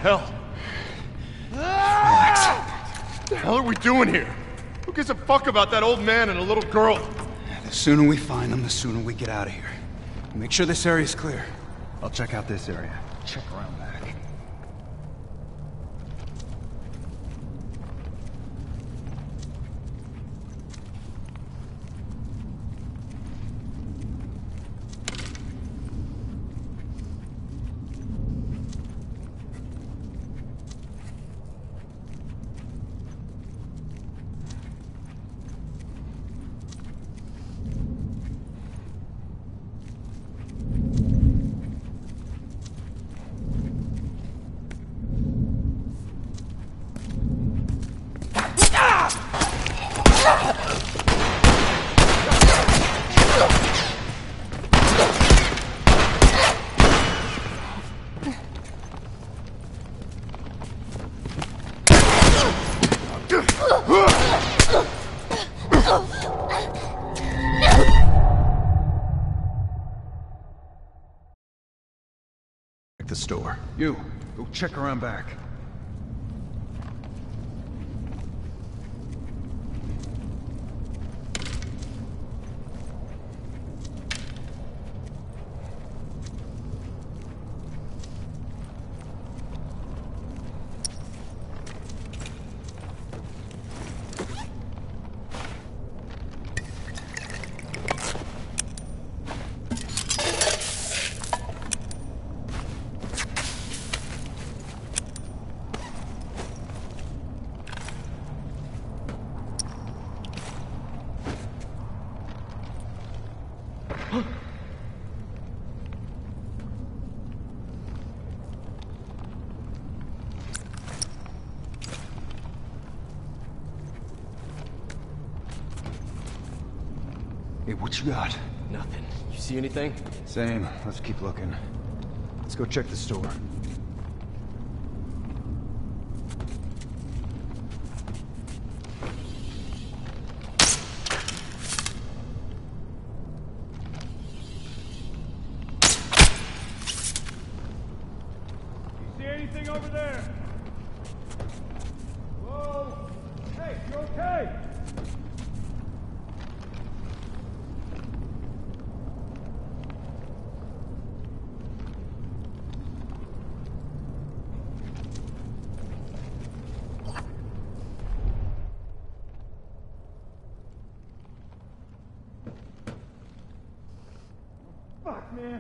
hell? Relax. What the hell are we doing here? Who gives a fuck about that old man and a little girl? The sooner we find them, the sooner we get out of here. Make sure this area's clear. I'll check out this area. Check around back. The store. You, go check around back. Hey, what you got? Nothing. You see anything? Same. Let's keep looking. Let's go check the store. You see anything over there? Whoa! Hey, you okay? Fuck, man.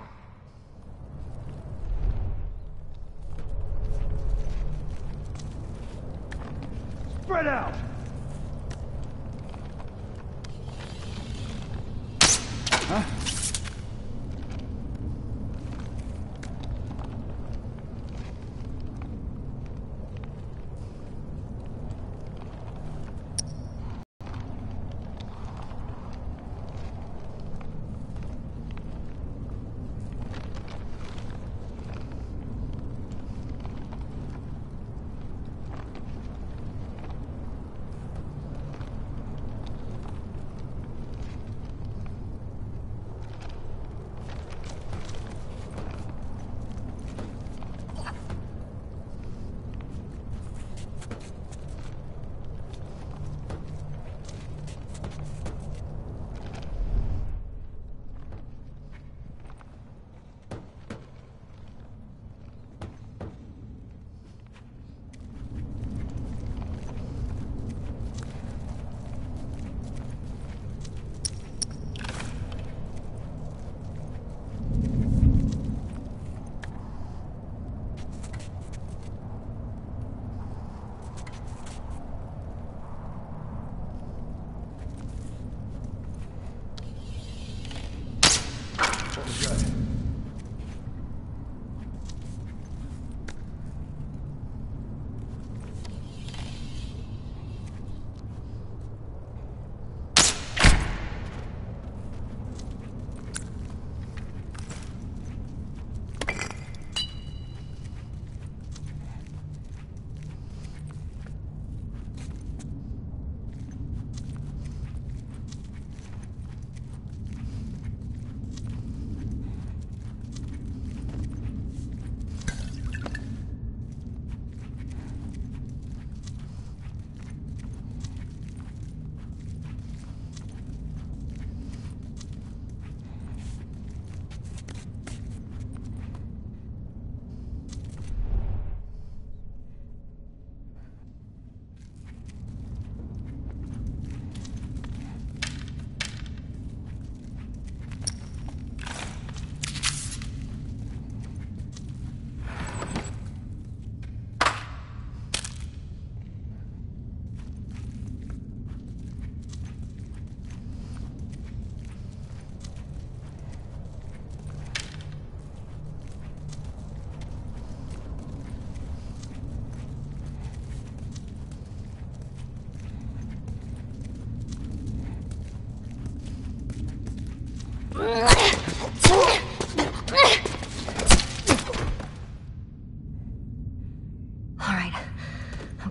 Spread out. Huh?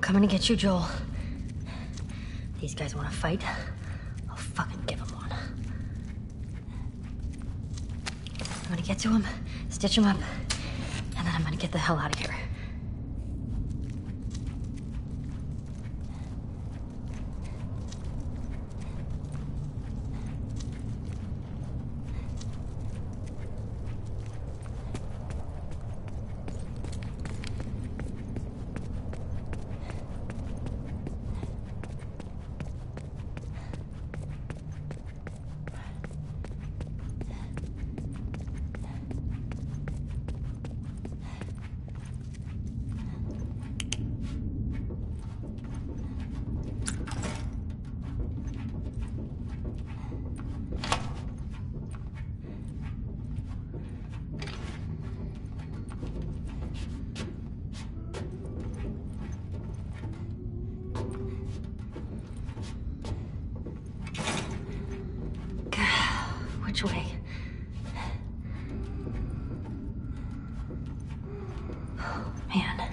coming to get you, Joel. These guys want to fight? I'll fucking give them one. I'm gonna get to him, stitch him up, and then I'm gonna get the hell out of here. Which way? Oh, man.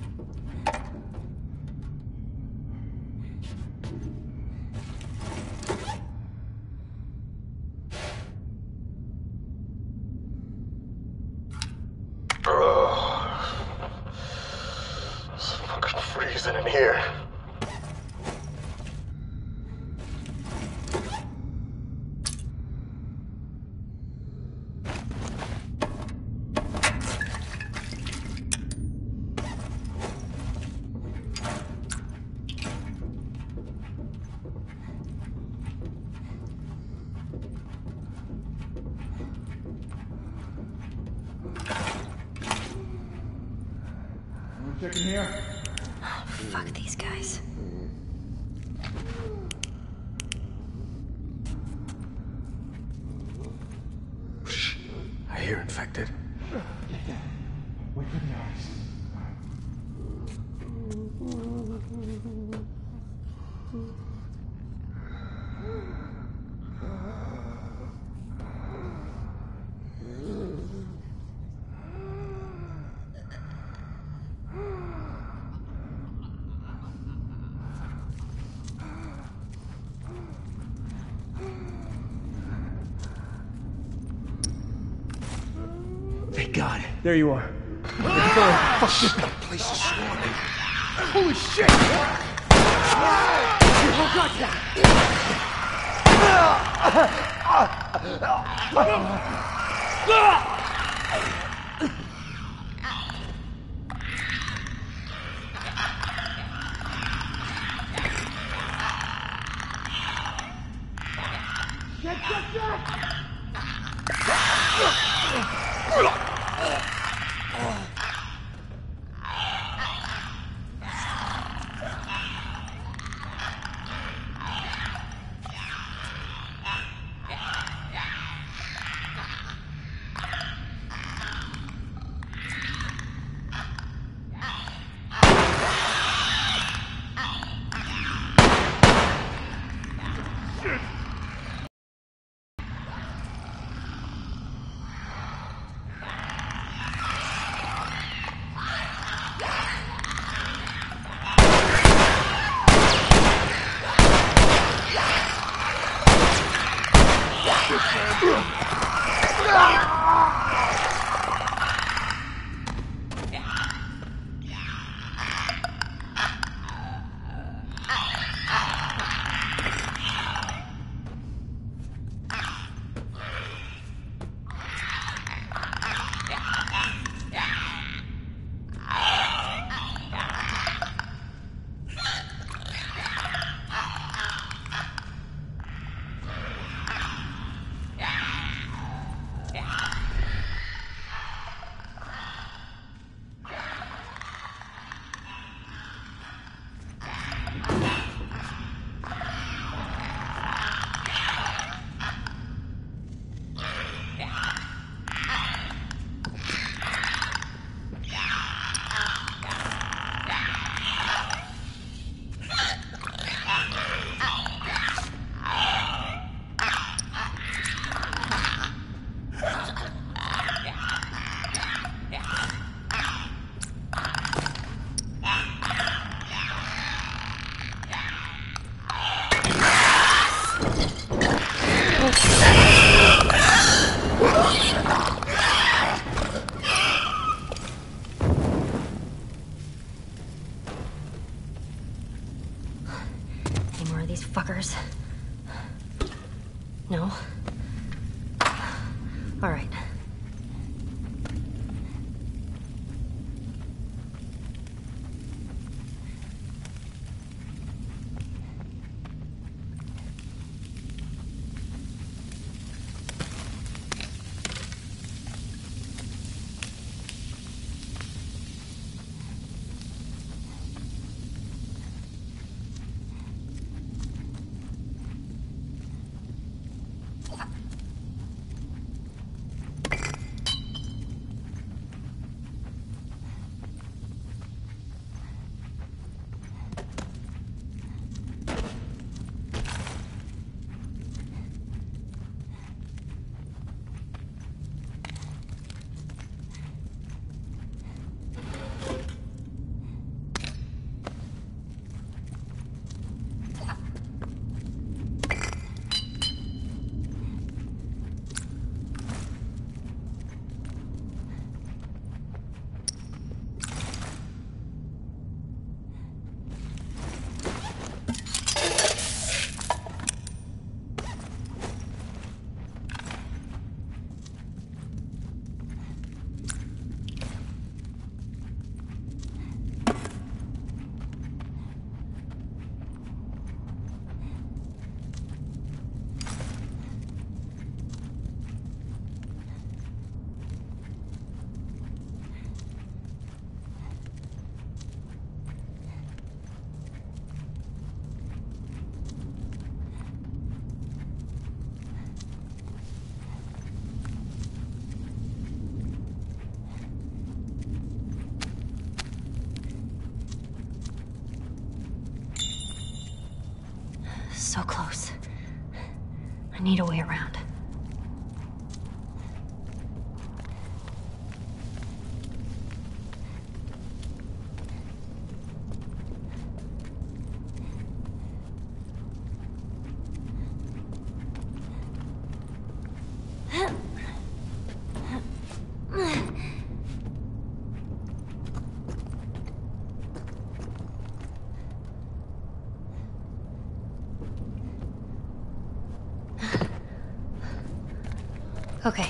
It's fucking freezing in here. Checking here. Oh, fuck these guys. Shh. I hear infected. Get down. Wait for the eyes. Thank God. There you are. Fuck, this place is swarming. Holy shit! Oh, God, these fuckers. No? All right. So close. I need a way around. Okay.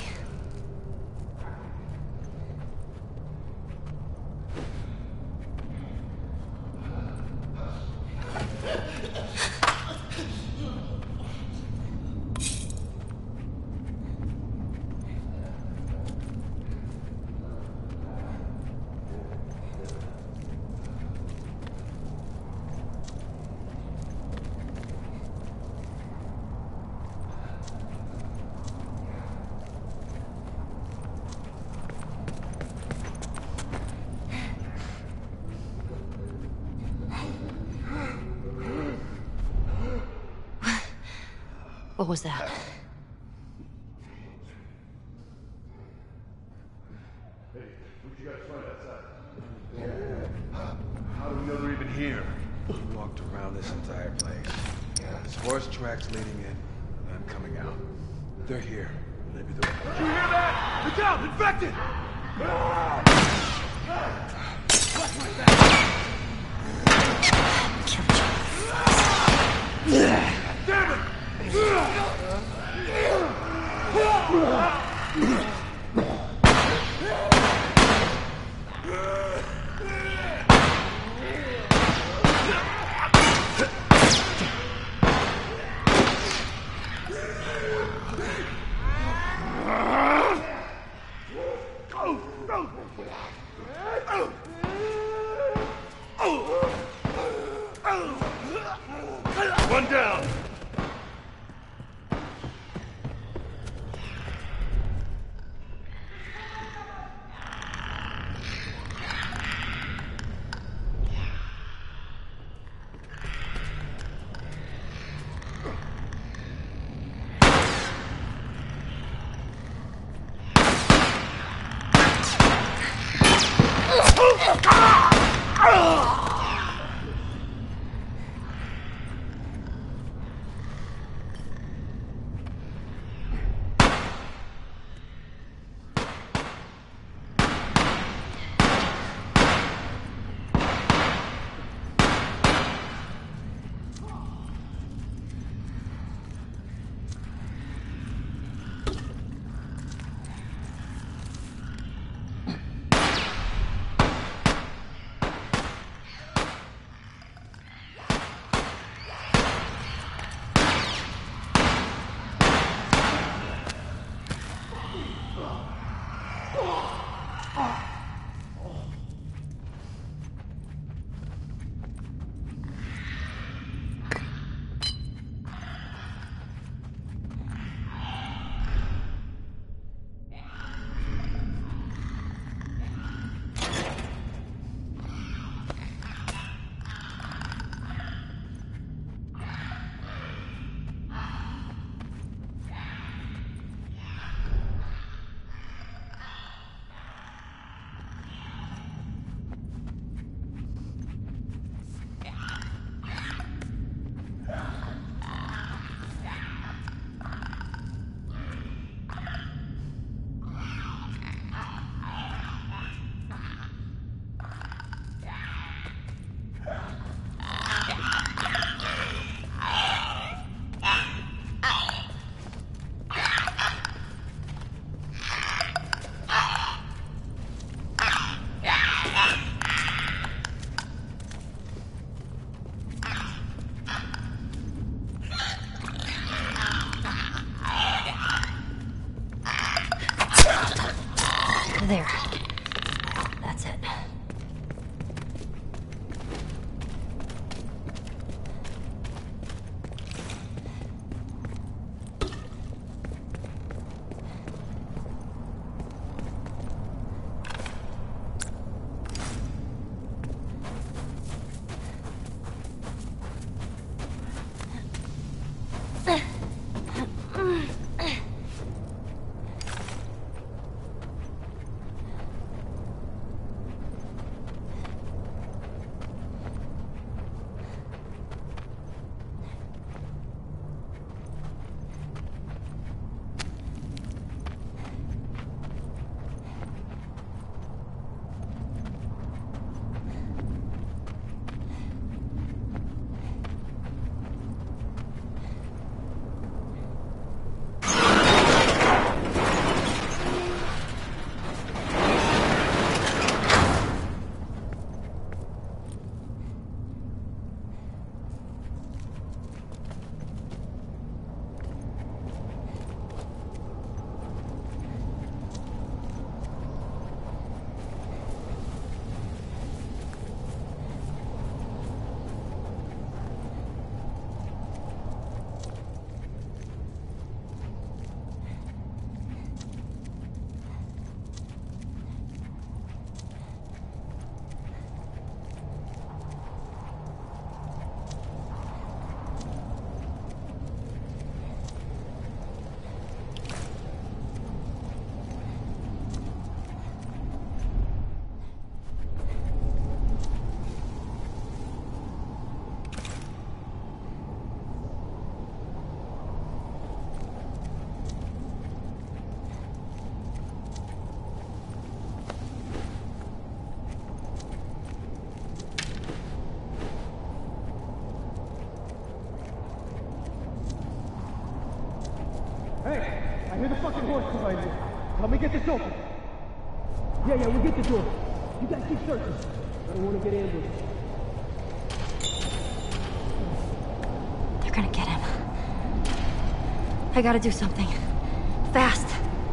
What was that? Hey, what you guys find outside? How do we know they're even here? We walked around this entire place. There's horse tracks leading in and coming out. They're here. Maybe they're... Did you hear that? Look out! Infected! Watch my back! Damn it! One down. There. That's it. I hear the fucking horse behind me. Help me get this open. Yeah, we'll get the door. You guys keep searching. I don't want to get ambushed. They're gonna get him. I gotta do something. Fast.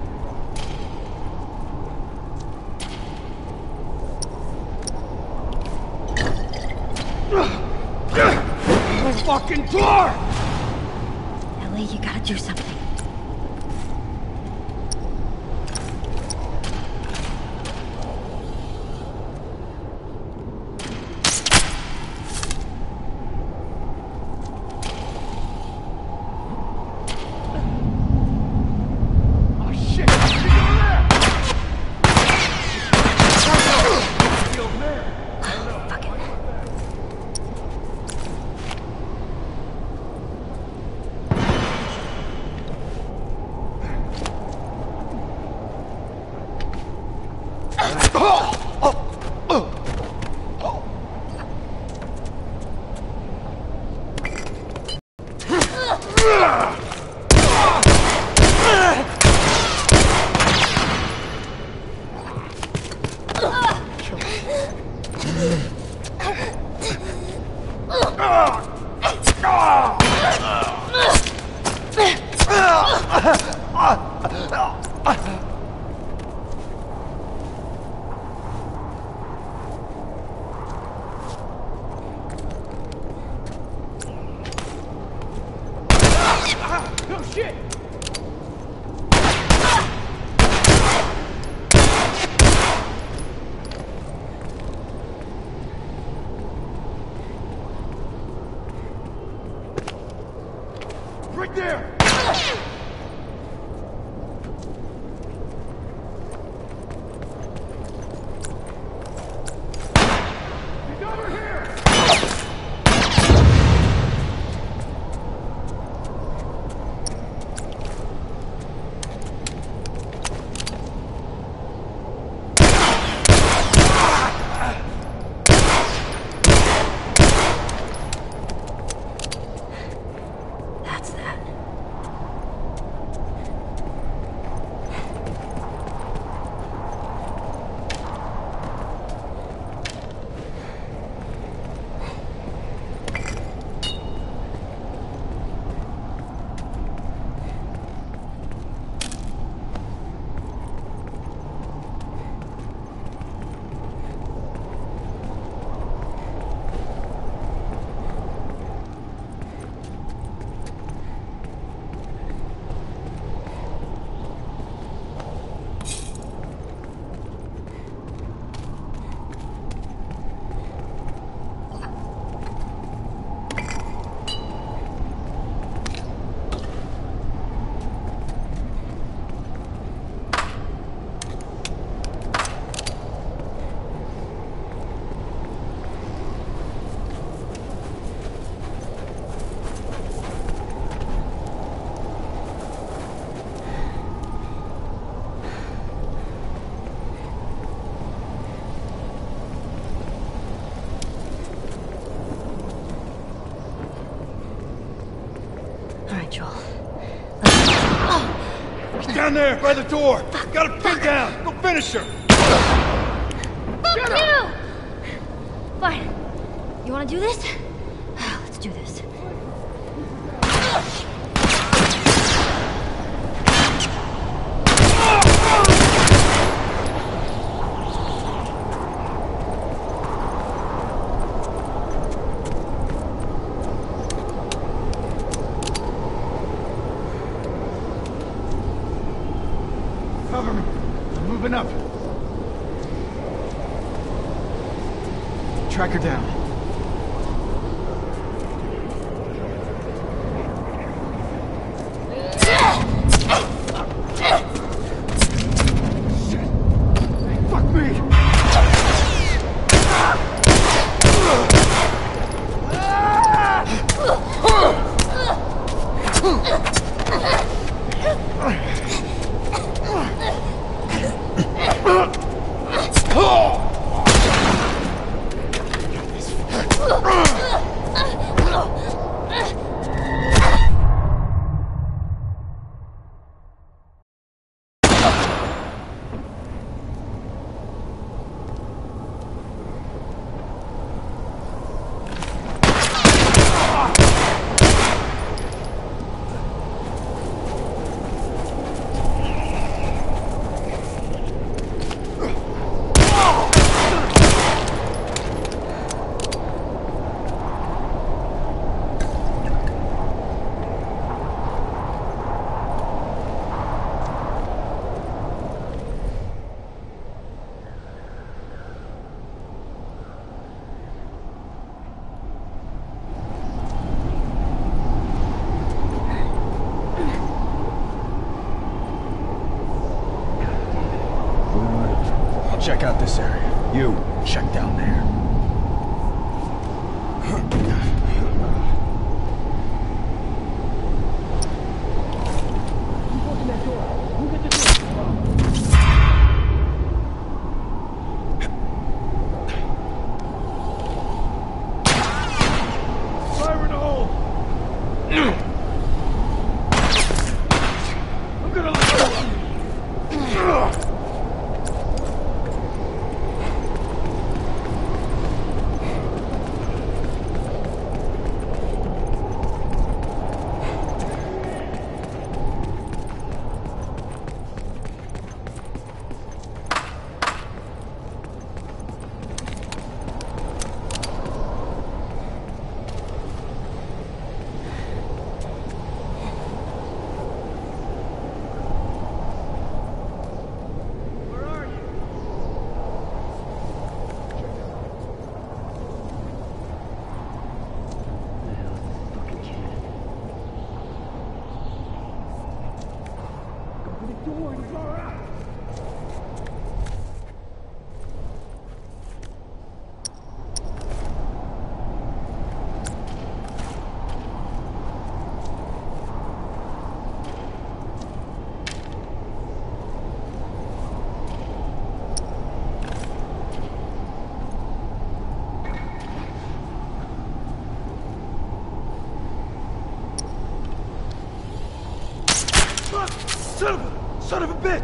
Fucking door! Ellie, you gotta do something. No shit! Right there! He's over here! That's that. down there by the door. Got her pinned down. Go finish her. Fuck you! Fine. You wanna do this? Let's do this. Cover me. I'm moving up. Track her down. Fuck me! Check out this area. You, check down there. Fire in the hole! I'm gonna let go! Son of a bitch!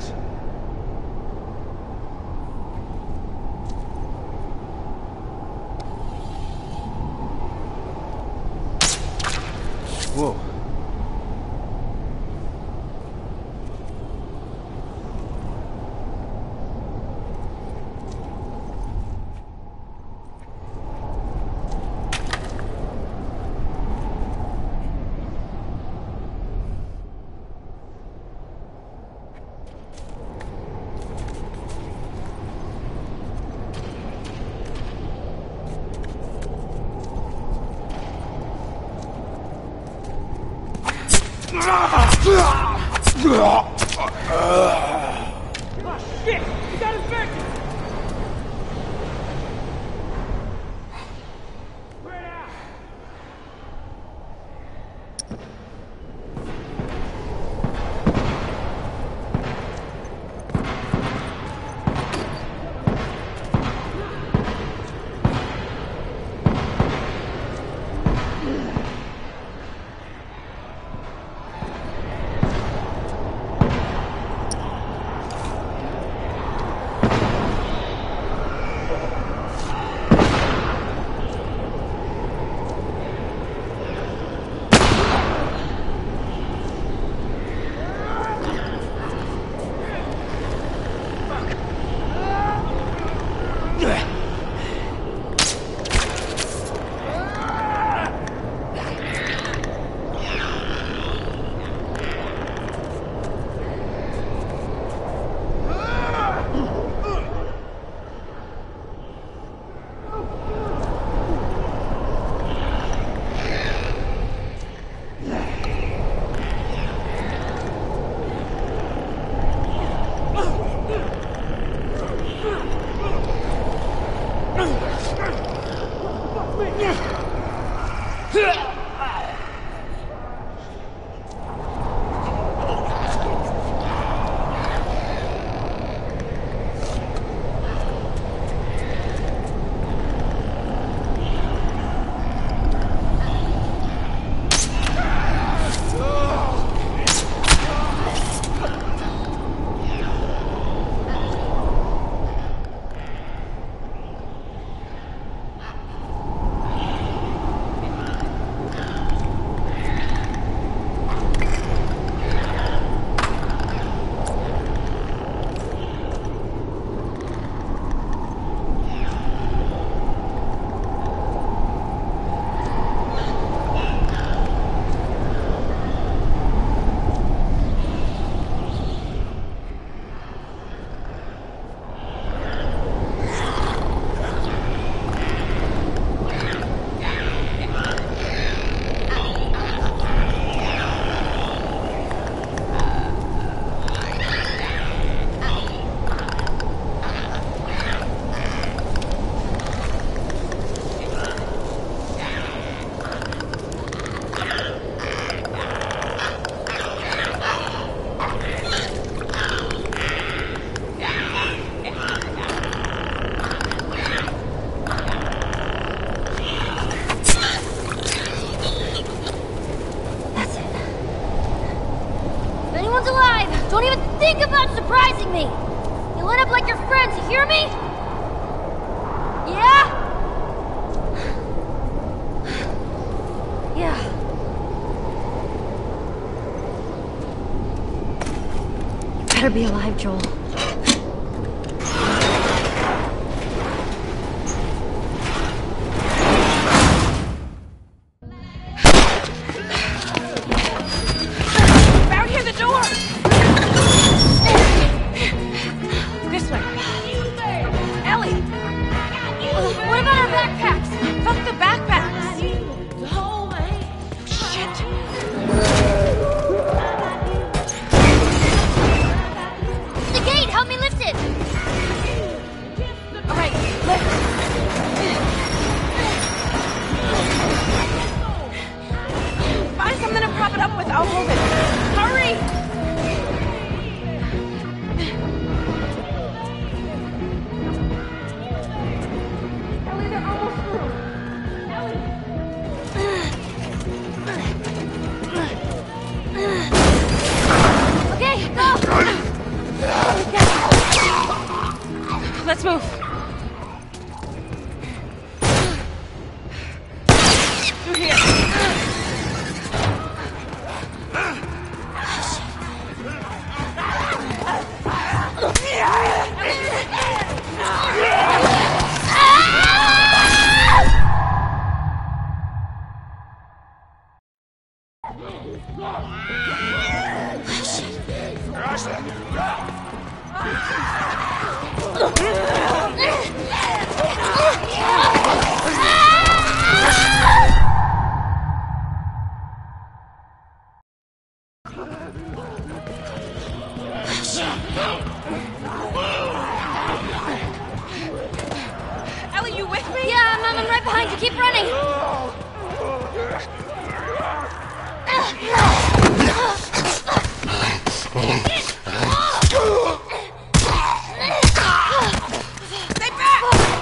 Whoa. Oh shit! He got infected! Spread out! think about surprising me? You lit up like your friends, you hear me? Yeah? Yeah. You better be alive, Joel. Found here the door! This way. Ellie! What about our backpacks? Fuck the backpacks! Shit! The gate! Help me lift it! Alright, lift. Find something to prop it up with. I'll hold it. Hurry! Ellie, they're almost through. Ellie! Okay, go! Let's move. Through here. Ellie, you with me? Yeah, I'm right behind you. Keep running. Stay back!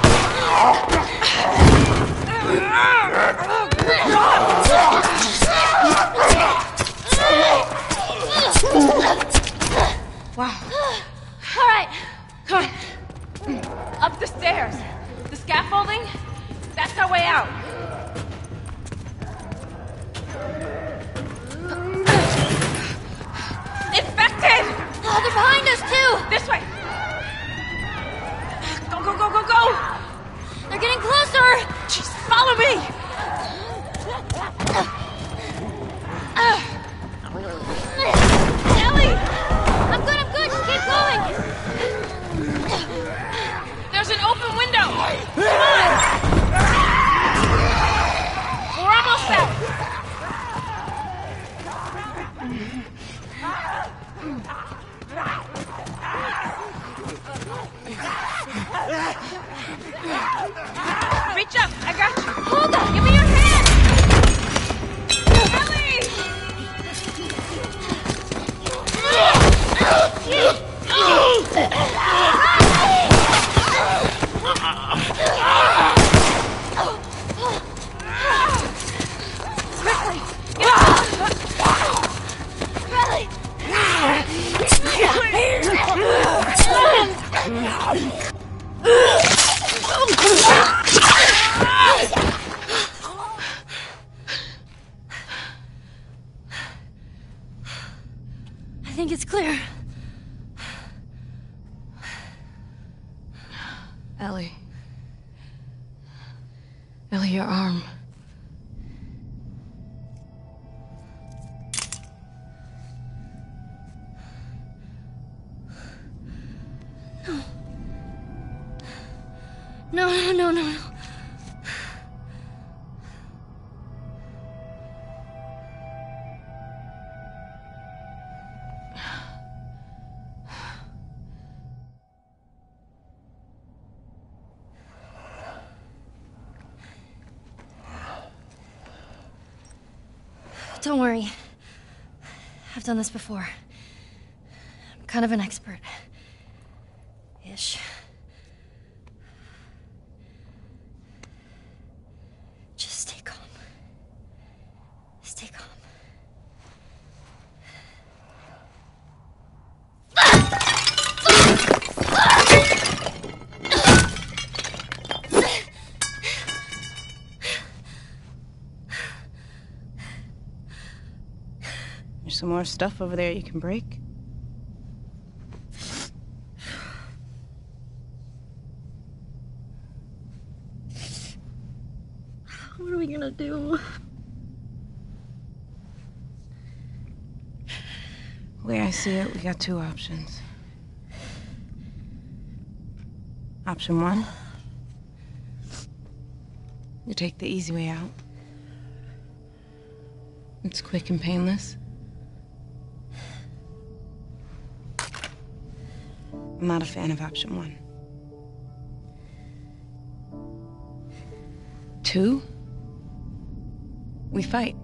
Wow. All right. Come on. Up the stairs. The scaffolding? That's our way out. Infected! Oh, they're behind us, too. This way. Go, go, go, go, go! They're getting closer. Jeez, follow me! Ellie! I'm good. Just keep going. There's an open window! Come on! We're almost out! Reach up! I got you! Hold on. Give me your hand. Ellie! Quickly! I think it's clear. Ellie. Ellie, your arm. No. Don't worry. I've done this before. I'm kind of an expert. Ish. Just stay calm. Stay calm. There's some more stuff over there you can break. What are we gonna do? The way I see it, we got two options. Option one, you take the easy way out. It's quick and painless. I'm not a fan of option one. Two, we fight.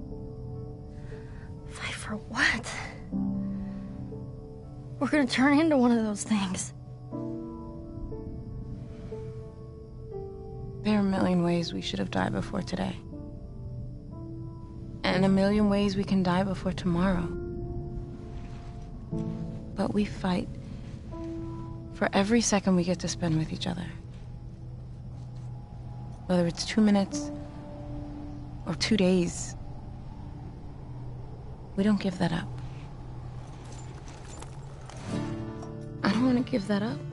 Fight for what? We're gonna turn into one of those things. There are a million ways we should have died before today. And a million ways we can die before tomorrow. But we fight for every second we get to spend with each other. Whether it's 2 minutes or 2 days, we don't give that up. I don't want to give that up.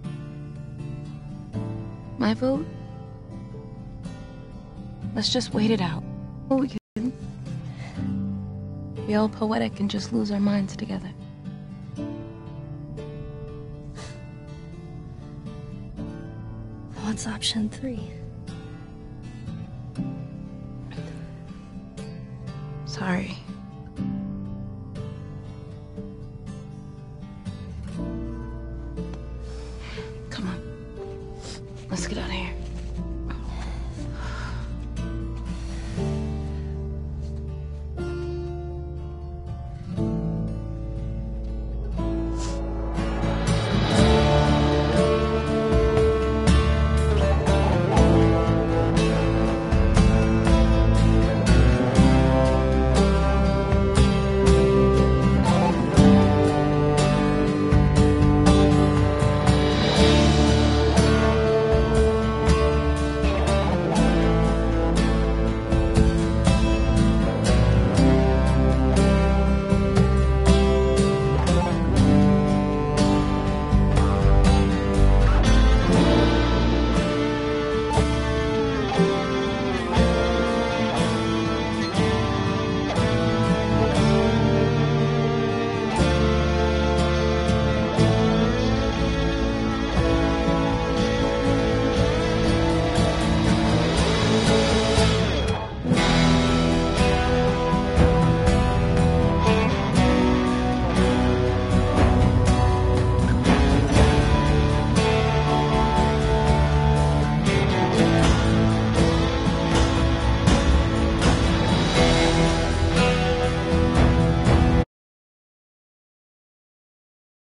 My vote? Let's just wait it out. Or we can be all poetic and just lose our minds together. What's option 3? Sorry. Come on. Let's get out of here.